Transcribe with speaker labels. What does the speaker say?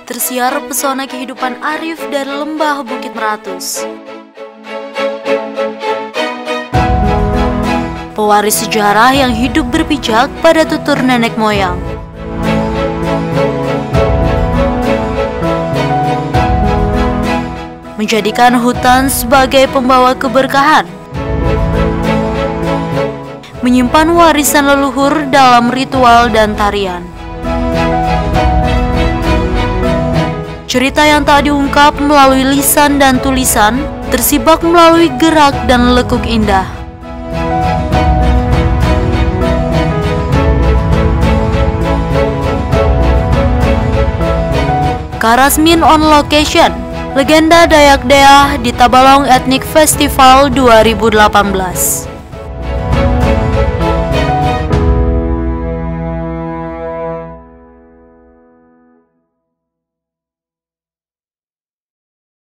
Speaker 1: tersiar pesona kehidupan arif dari lembah Bukit Meratus. Pewaris sejarah yang hidup berpijak pada tutur nenek moyang. Menjadikan hutan sebagai pembawa keberkahan. Menyimpan warisan leluhur dalam ritual dan tarian. Cerita yang tak diungkap melalui lisan dan tulisan, tersibak melalui gerak dan lekuk indah. Karasmin on Location, legenda Dayak Deah di Tabalong Ethnic Festival 2018.